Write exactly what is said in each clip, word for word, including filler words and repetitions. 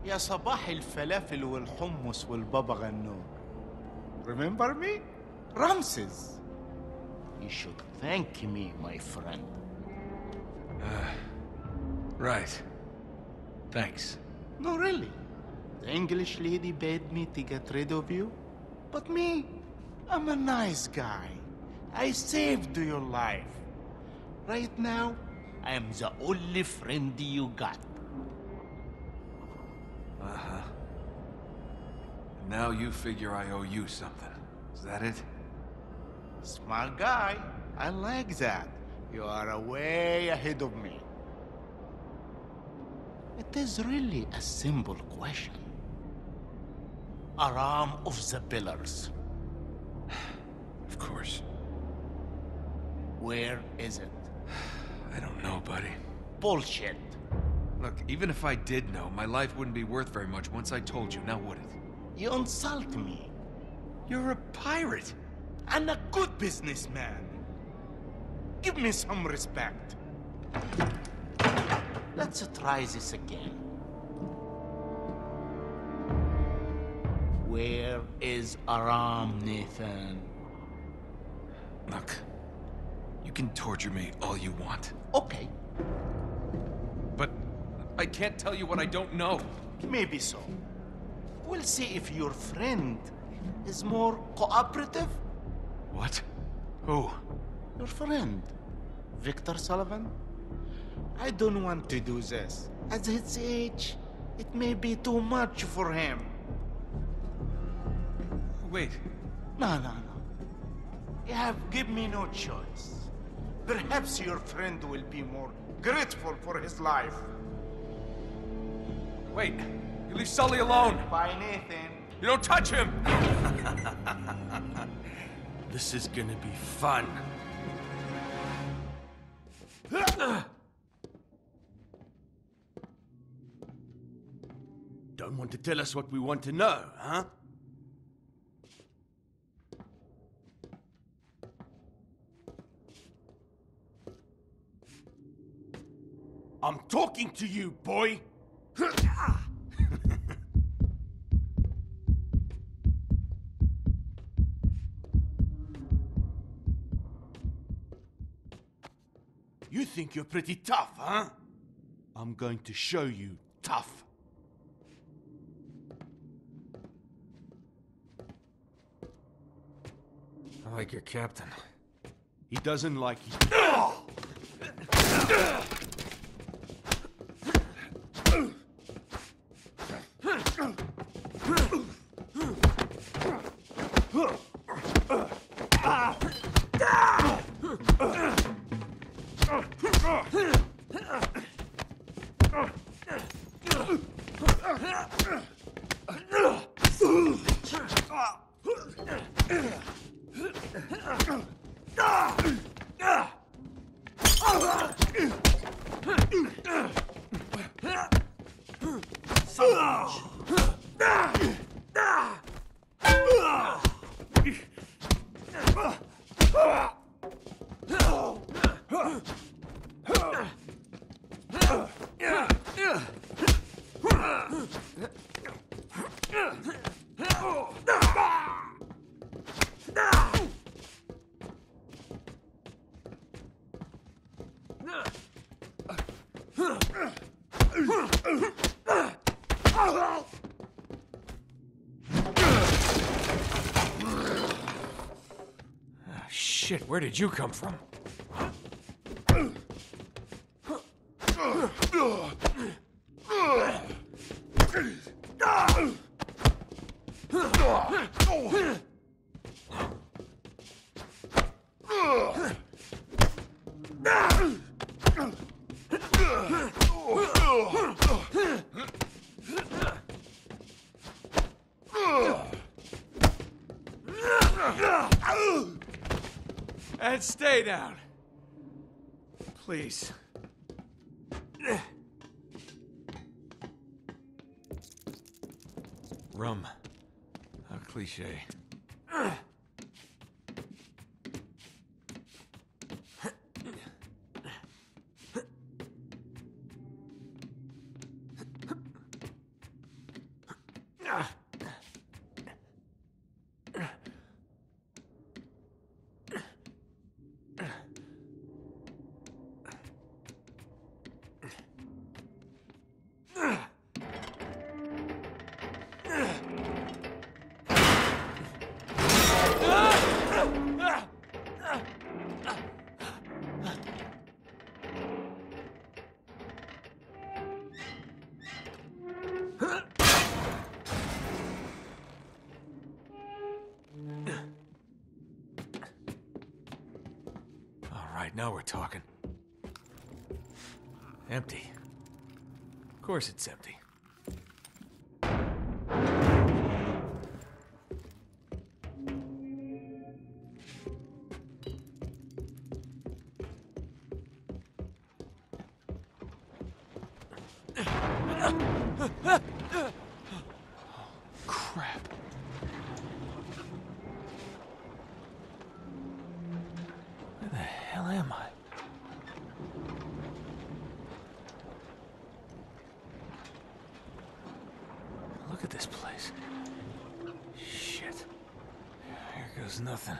يا صباح الفلافل والحمص والبابا غنوج. Remember me? Ramses. You should thank me, my friend. Uh, right. Thanks. No, really. The English lady bade me to get rid of you. But me, I'm a nice guy. I saved your life. Right now, I am the only friend you got. Uh-huh. And now you figure I owe you something. Is that it? Smart guy. I like that. You are way ahead of me. It is really a simple question. Aram of the Pillars. Of course. Where is it? I don't know, buddy. Bullshit. Look, even if I did know, my life wouldn't be worth very much once I told you, now would it? You insult me. You're a pirate. And a good businessman. Give me some respect. Let's try this again. Where is Aram, Nathan? Look, you can torture me all you want. Okay, But I can't tell you what I don't know. maybe so. We'll see if your friend is more cooperative. What? Who? Your friend, Victor Sullivan. I don't want to do this. At his age, it may be too much for him. Wait. No, no, no. You have given me no choice. Perhaps your friend will be more grateful for his life. Wait. You leave Sully alone. Bye, Nathan. You don't touch him! This is gonna be fun. Don't want to tell us what we want to know, huh? I'm talking to you, boy! You think you're pretty tough, huh? I'm going to show you tough. I like your captain. He doesn't like you. Shit, where did you come from? And stay down. Please. Rum. How cliche. now we're talking. Empty. Of course it's empty. Crap. Where the hell am I? Look at this place. Shit. Here goes nothing.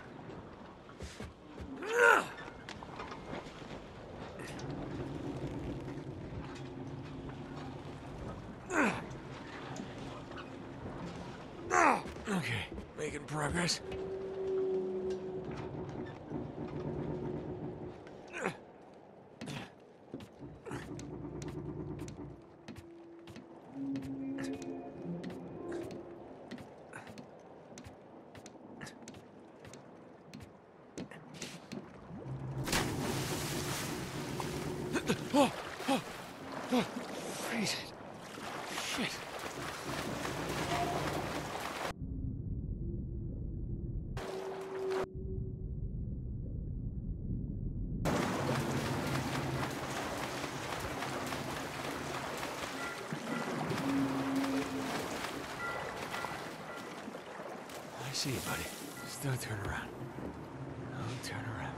Okay, making progress. Oh, oh, oh, freeze it. Shit. I see you, buddy. Just don't turn around. Don't turn around.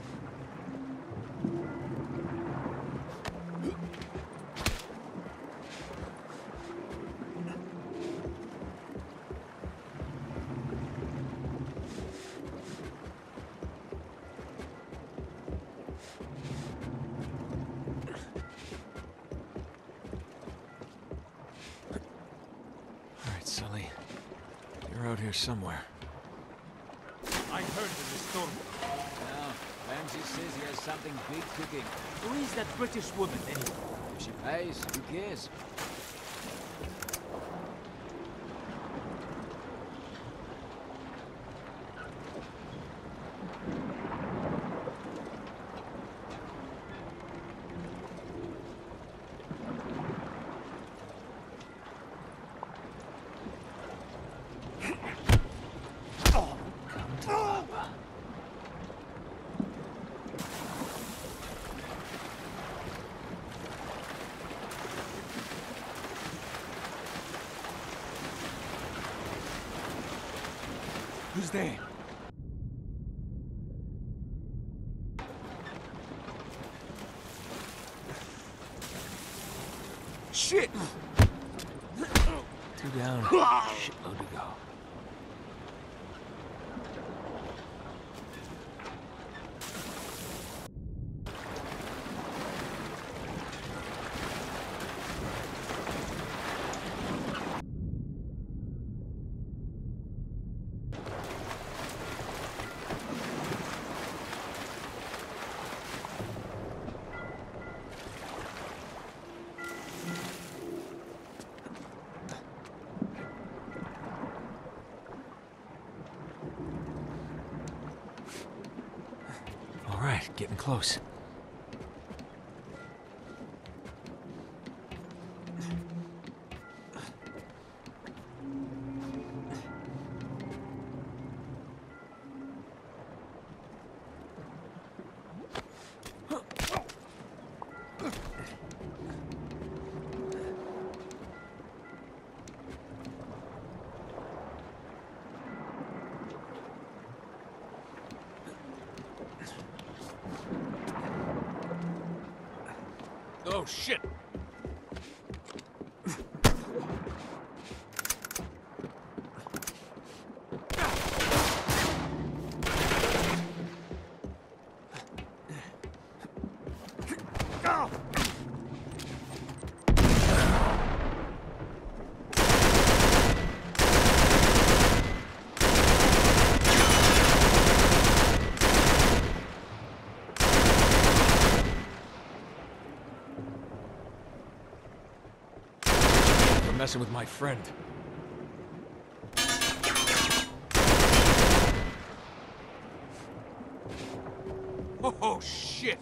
All right, Sully. You're out here somewhere. I heard there's a storm. Now, Ramsey says he has something big cooking. Who is that British woman, anyway? If she pays, who cares? Who's there? Shit! Two down. Shitload to go. All right, getting close. Oh, shit! You're messing with my friend. Oh, shit! shit!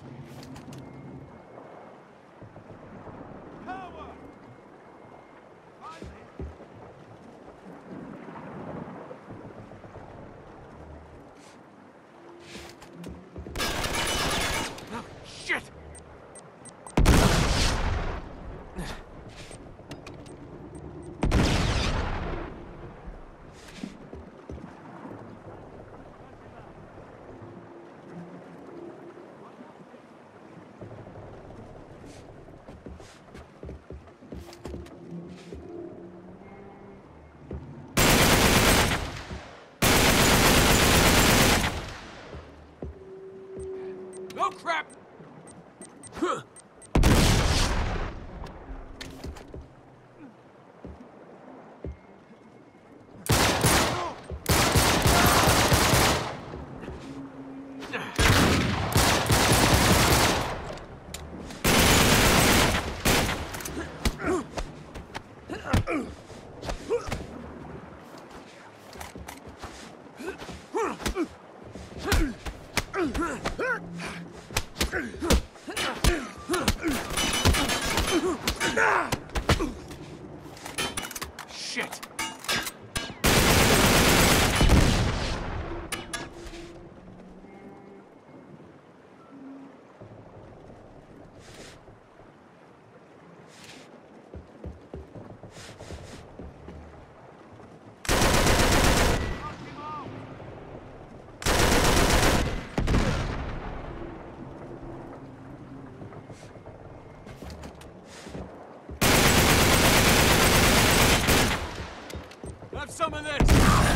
Oh, shit! Oh, crap! Huh. Shit! Have some of this!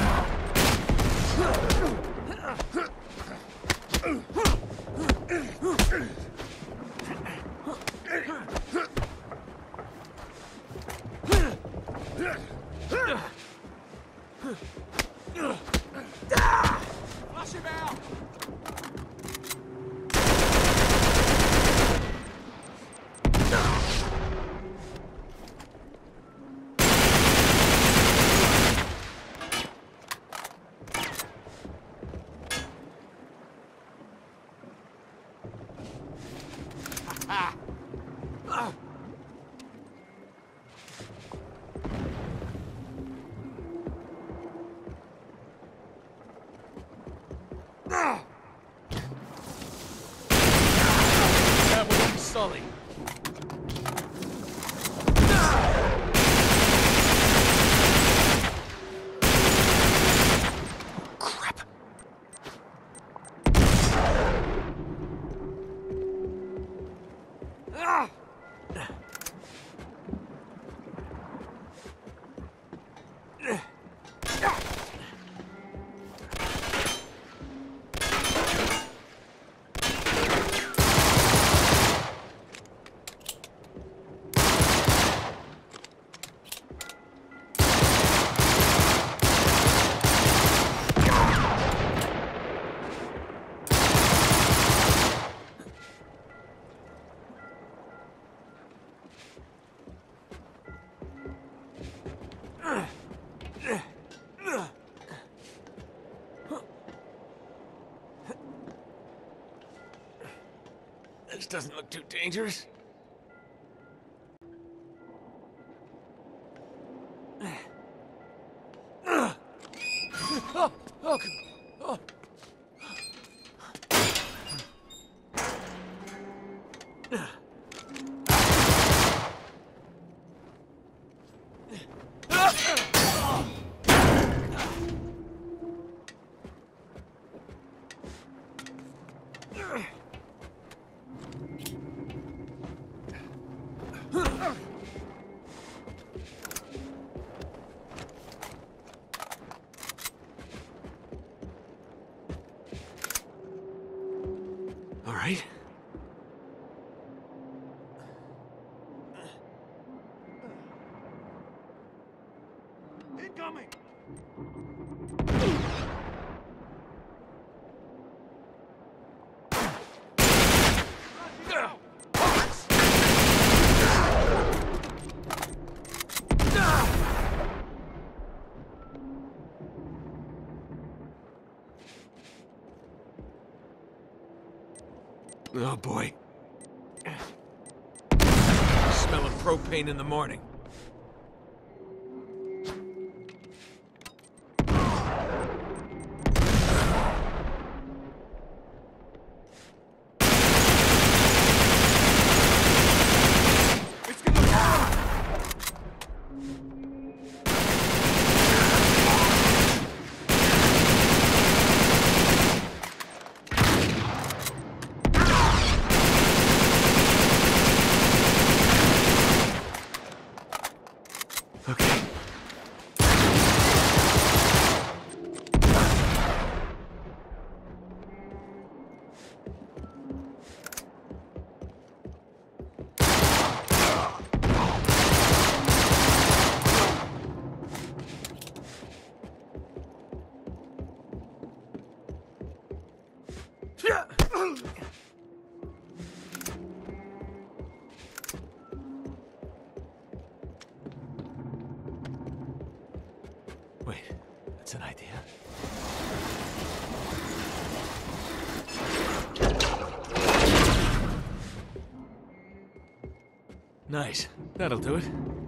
Flush him out! That was Sully. Crap. Ah! This doesn't look too dangerous. Oh, oh, oh. All right. Incoming! Oh, boy. Smell of propane in the morning. Okay. Wait, that's an idea. Nice. That'll do it.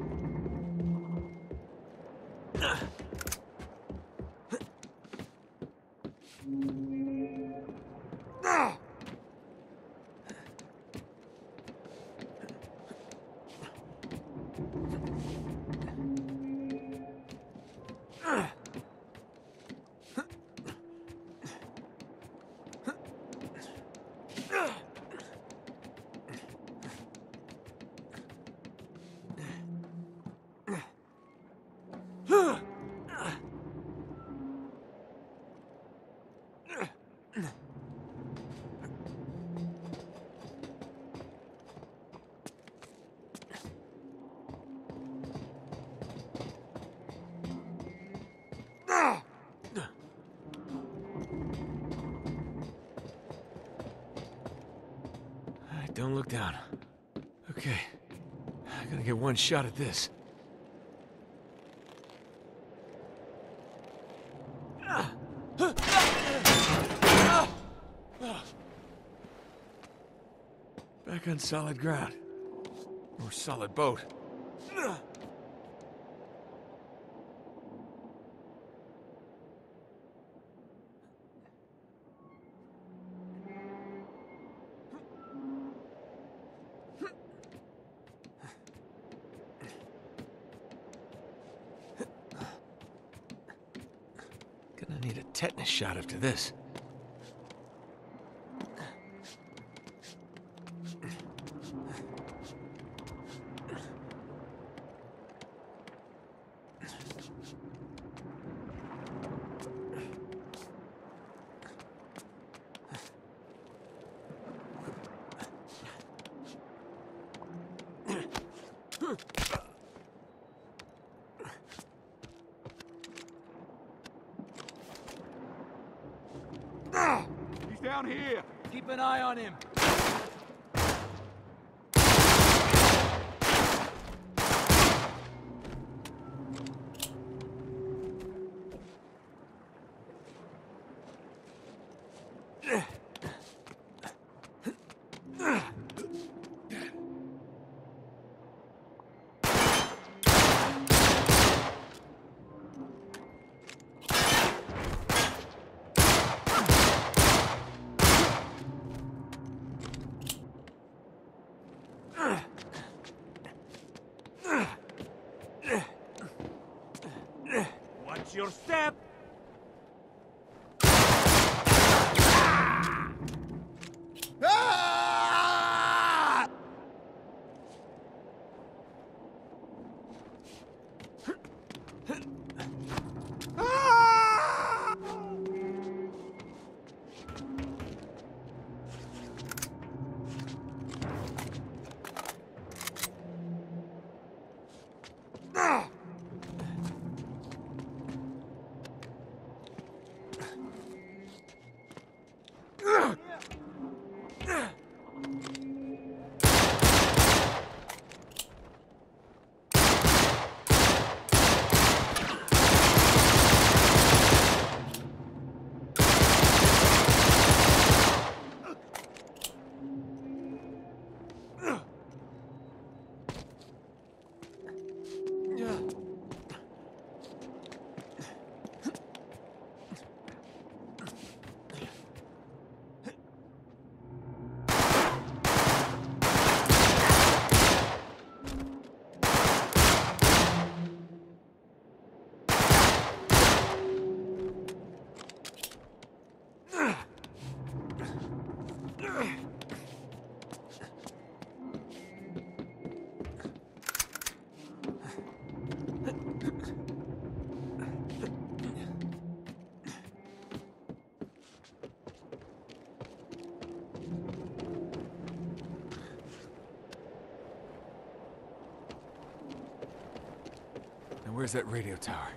Don't look down. Okay. I gotta get one shot at this. Back on solid ground. Or solid boat. Gonna need a tetanus shot after this. He's down here! Keep an eye on him. Watch your step! where's that radio tower?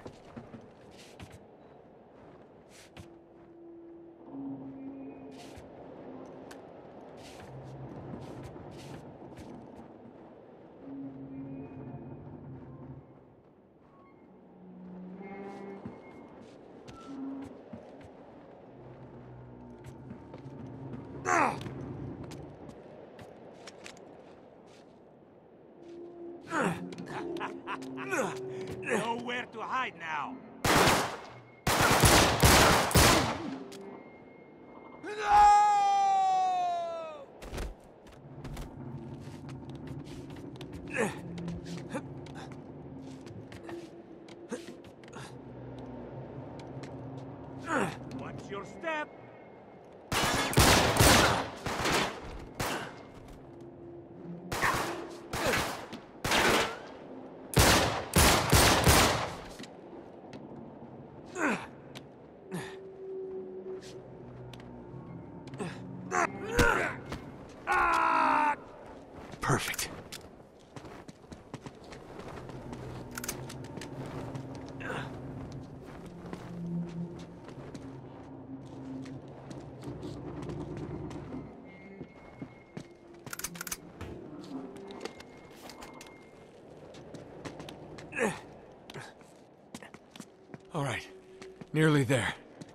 Nowhere to hide now. Watch your step. Perfect. All right, nearly there.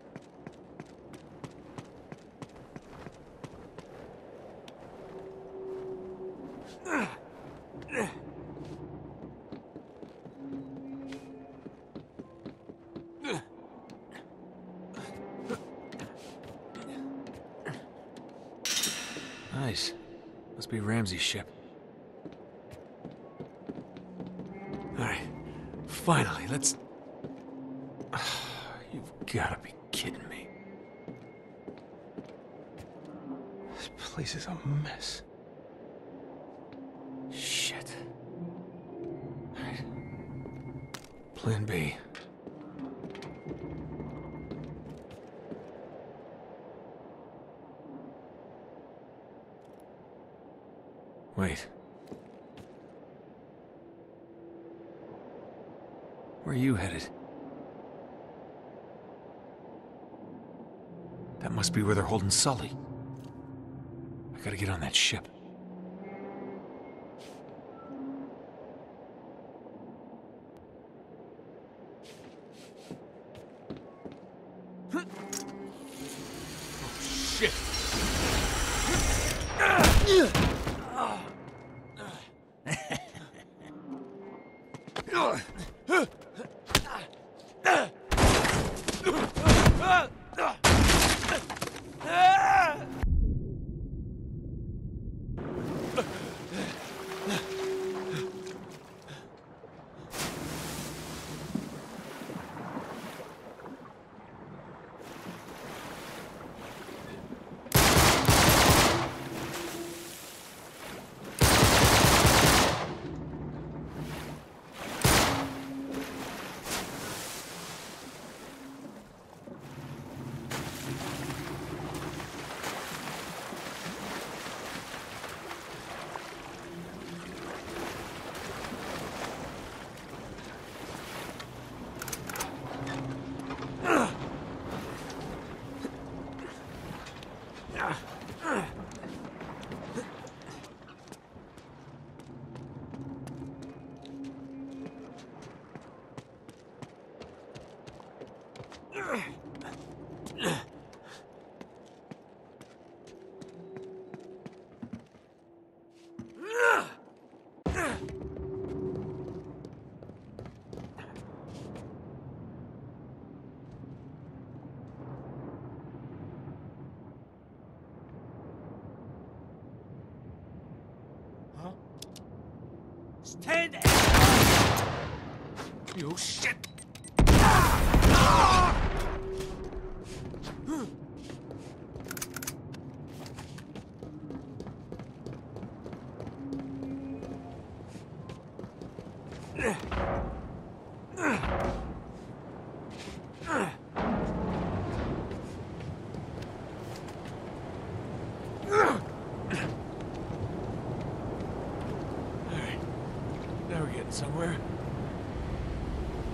Nice. Must be Ramsey's ship. All right, finally, let's... You've gotta be kidding me. This place is a mess. Shit. All right. Plan B. Wait. Where are you headed? That must be where they're holding Sully. I gotta get on that ship. Oh, shit! Stand down! You shit! Now we're getting somewhere.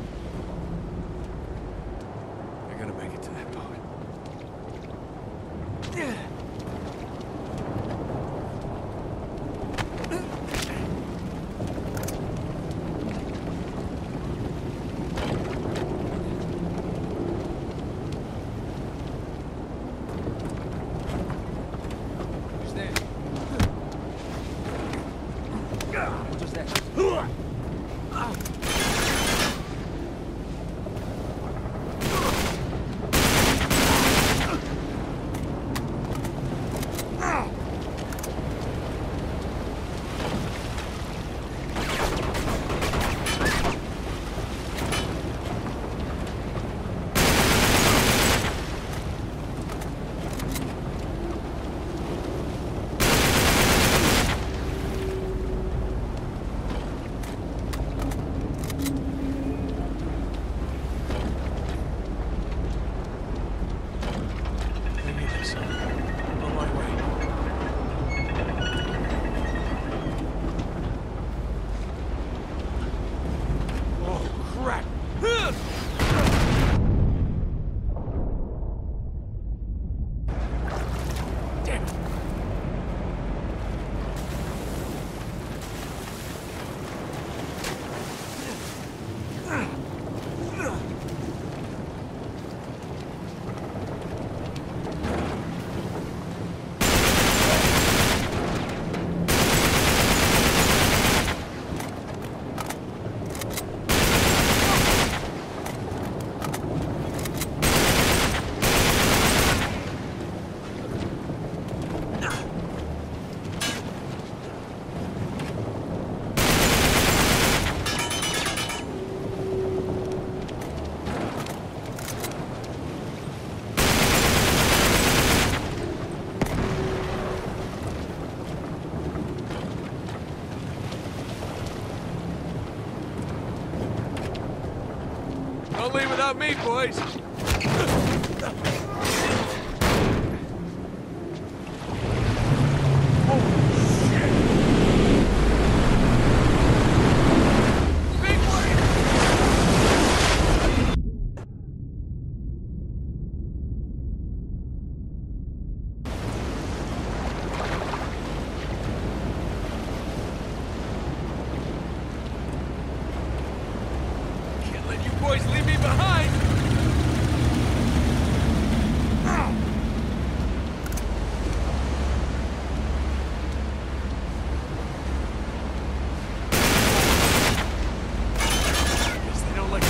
Don't leave without me, boys. Boys, leave me behind! Guess they don't like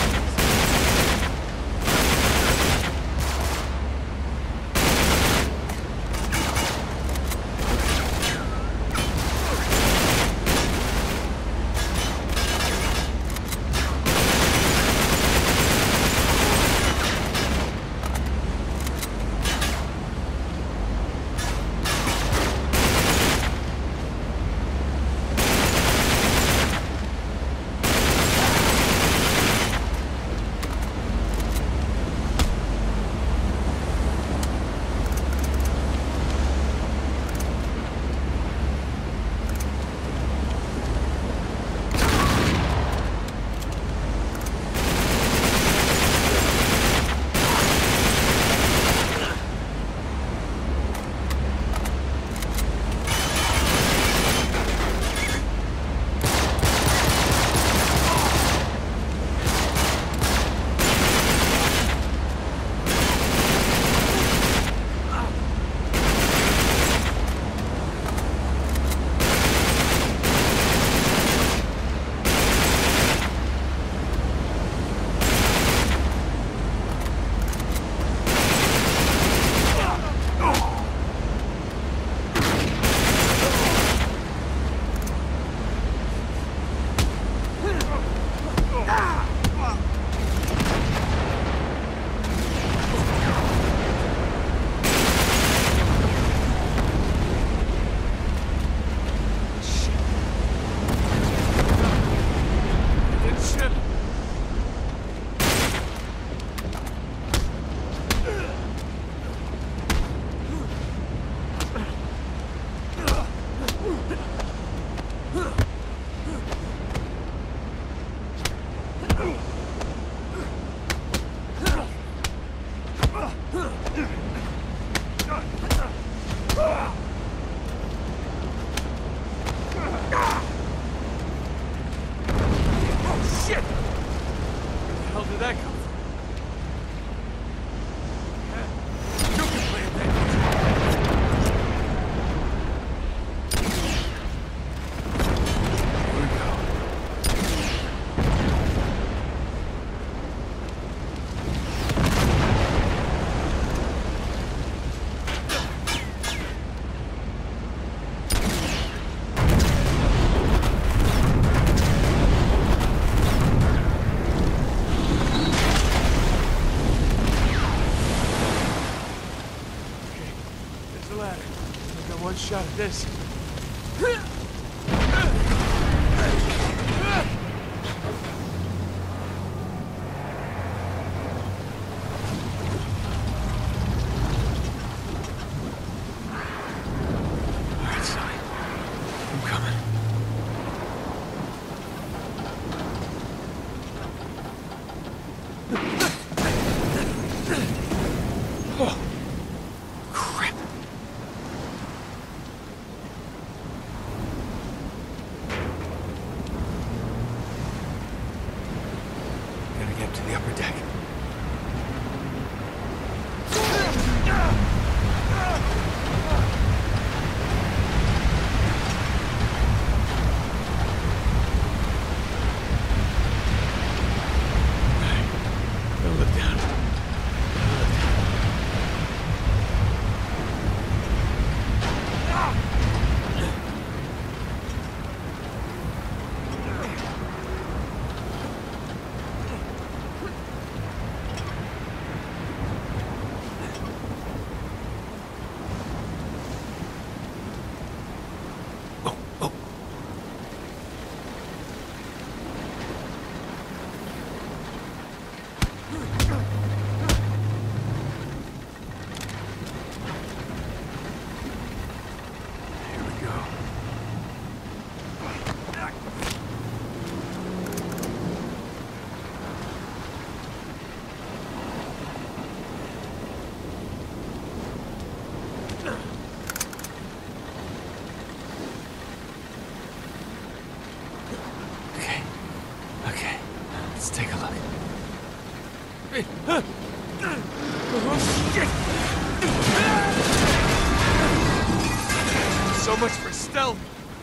one shot at this. Alright, Sonny. I'm coming. Oh. Crap. Gotta get to the upper deck. Don't look down. Don't look down. Let's take a look. Hey, huh. Oh, shit! So much for stealth.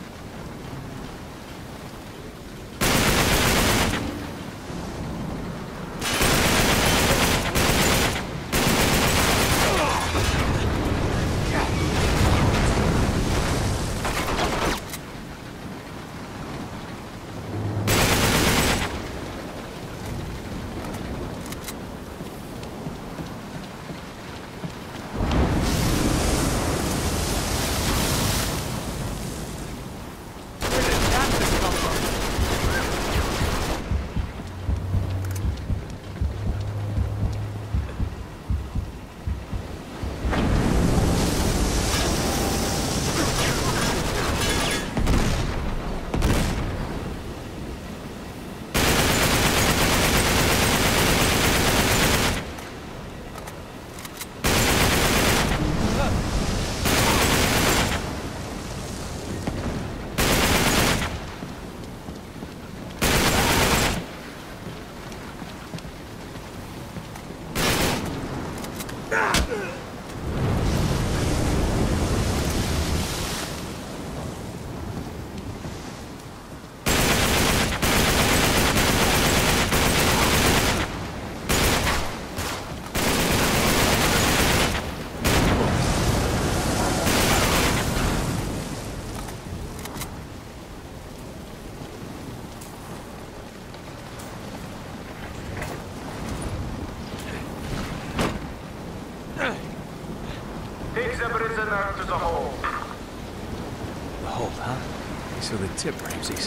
Take the prisoner to the hold. The hold, huh? So the tip Ramses.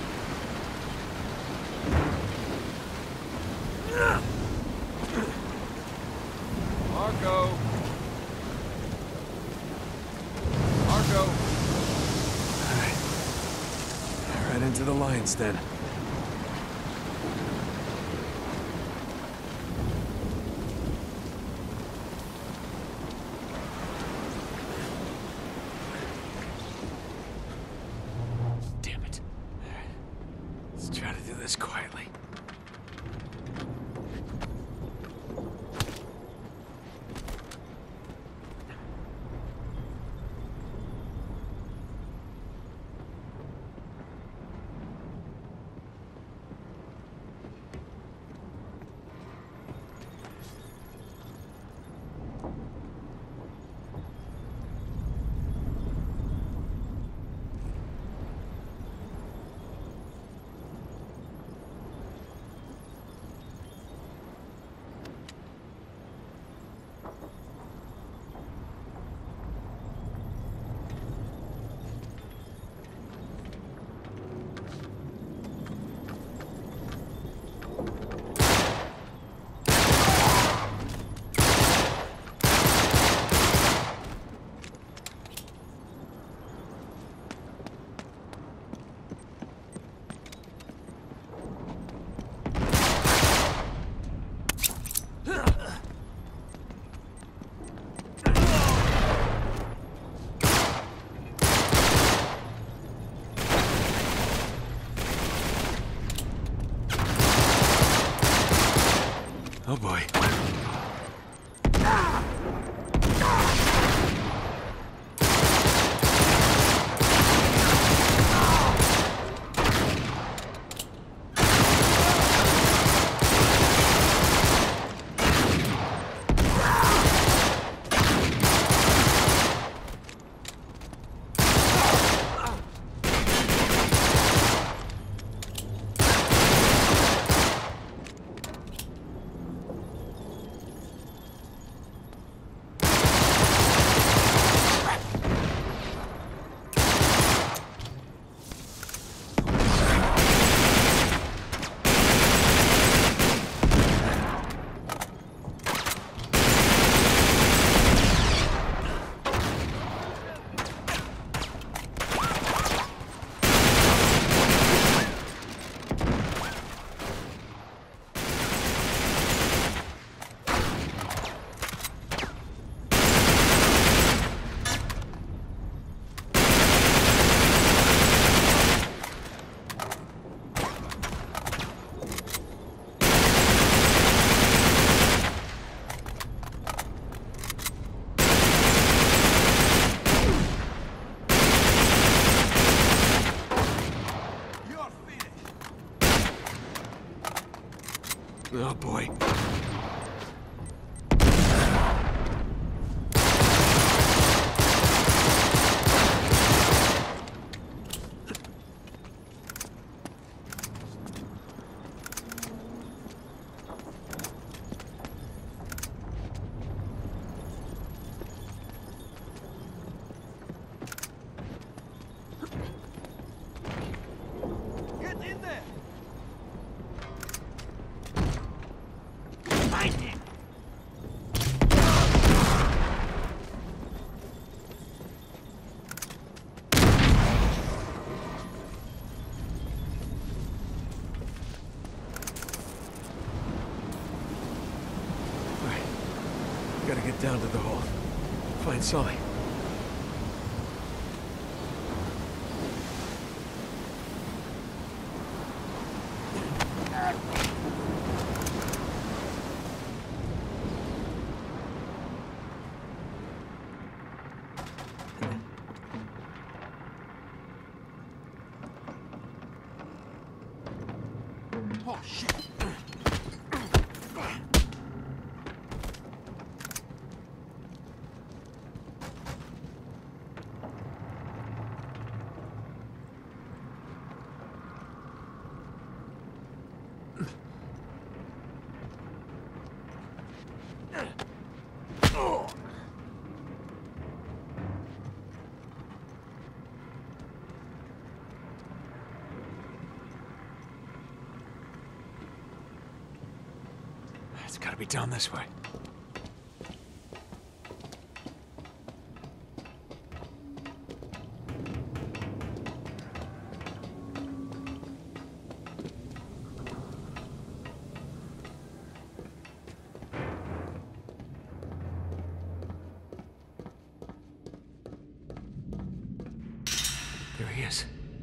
Marco! Marco! Alright. Right into the lion's den. Damn it. Alright. Let's try to do this quietly. Oh boy. Oh, boy. Gotta get down to the hall. Find Sully. Oh, shit. It's gotta be down this way. There he is.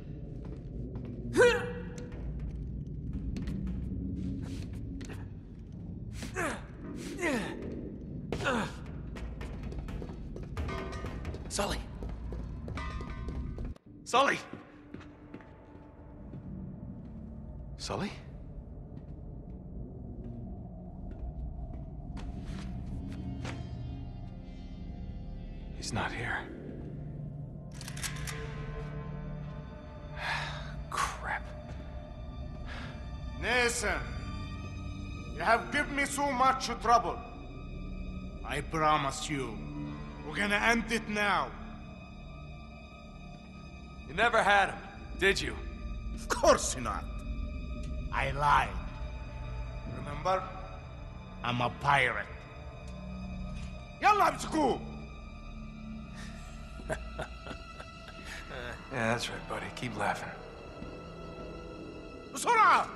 Sully! Sully! Sully? He's not here. Crap. Nathan, you have given me so much trouble. I promise you, we're gonna end it now. You never had him, did you? Of course not. I lied. Remember? I'm a pirate. Yalla, let's go! Yeah, that's right, buddy. Keep laughing. بسرعة!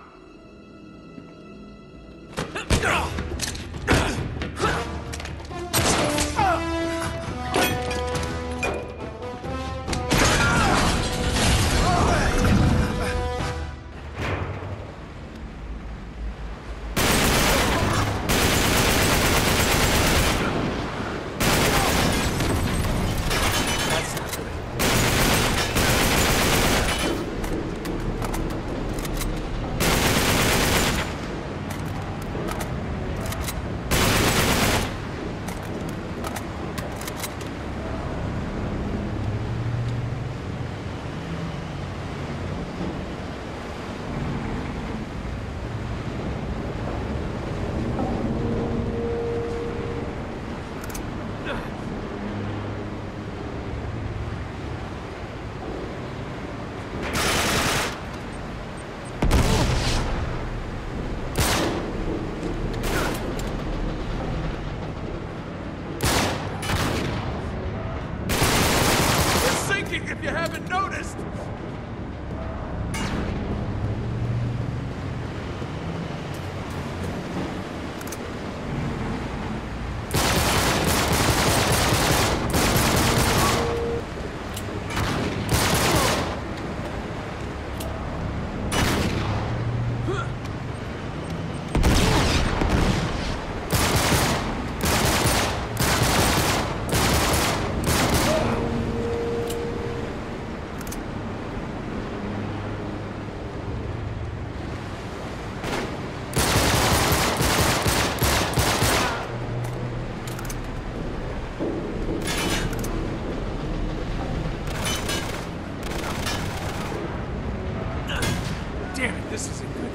this isn't good.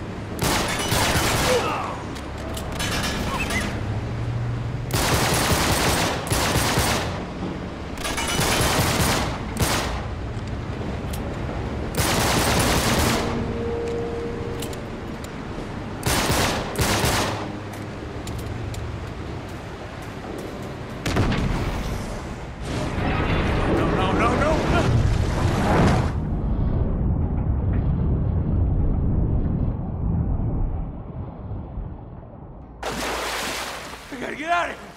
I gotta get out of here!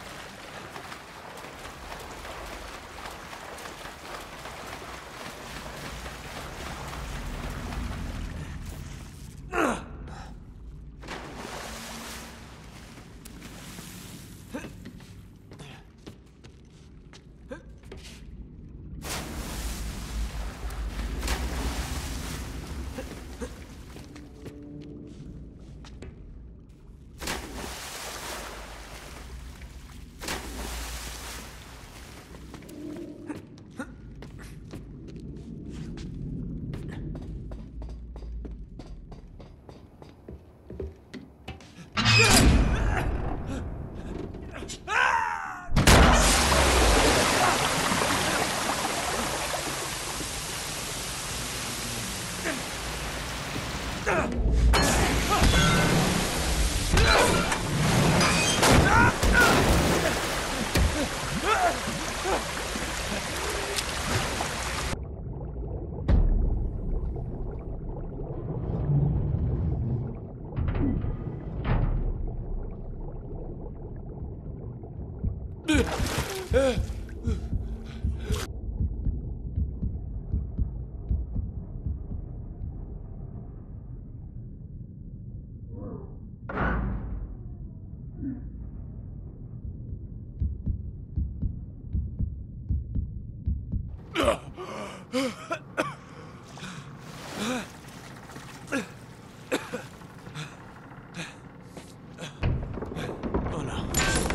Oh no.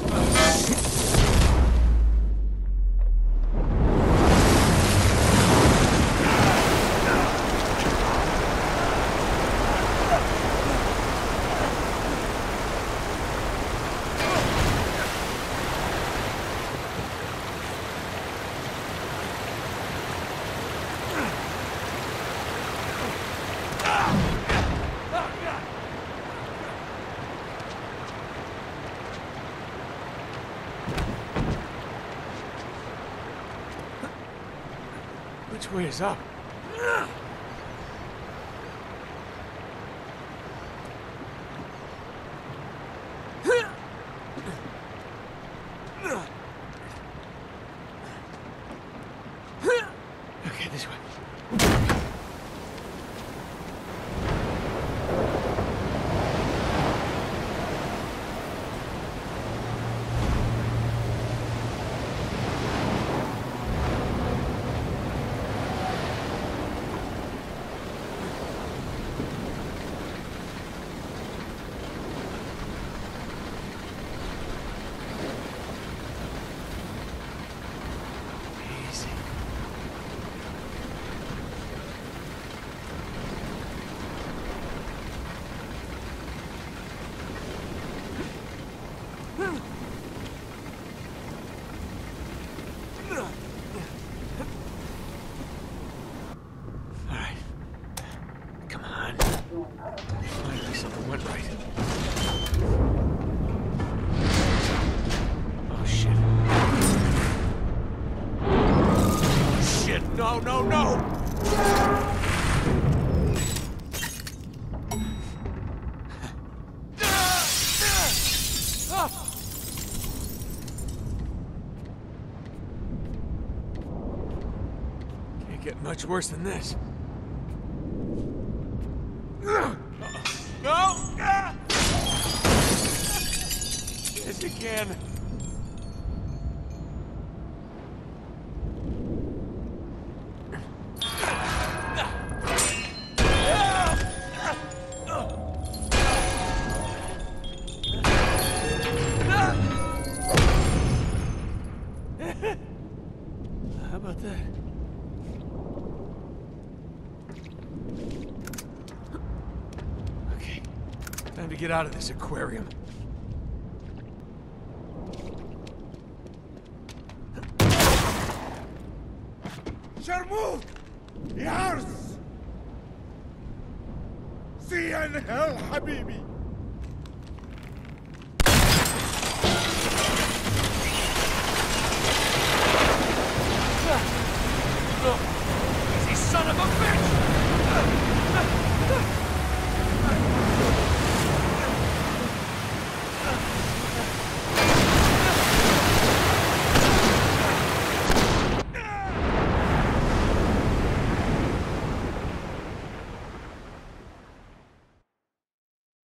Which way is up? Okay, this way. Alright. Come on. Finally something went right. Oh shit. Oh shit, no, no, no! Can't get much worse than this. Uh-oh. No! Yes, you can. How about that? Time to get out of this aquarium. Sharmut! Yars! See you in hell, Habibi!